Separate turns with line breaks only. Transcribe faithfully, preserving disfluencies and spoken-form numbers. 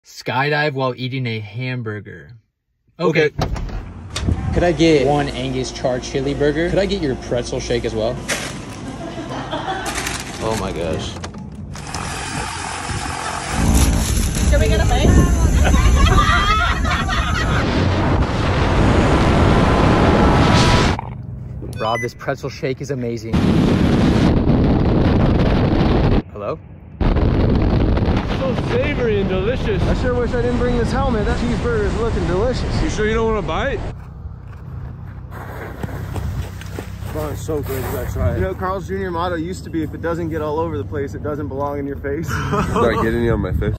Skydive while eating a hamburger. Okay.
okay. Could I get one Angus charred chili burger? Could I get your pretzel shake as well?
Oh my gosh.
Can we get a face?
Rob, this pretzel shake is amazing. Hello?
So savory and delicious.
I sure wish I didn't bring this helmet. That cheeseburger is looking delicious.
You sure you don't want to bite?
Oh, it's so good. You gotta try it. You know, Carl's Junior motto used to be, if it doesn't get all over the place, it doesn't belong in your face.
Start getting you on my face.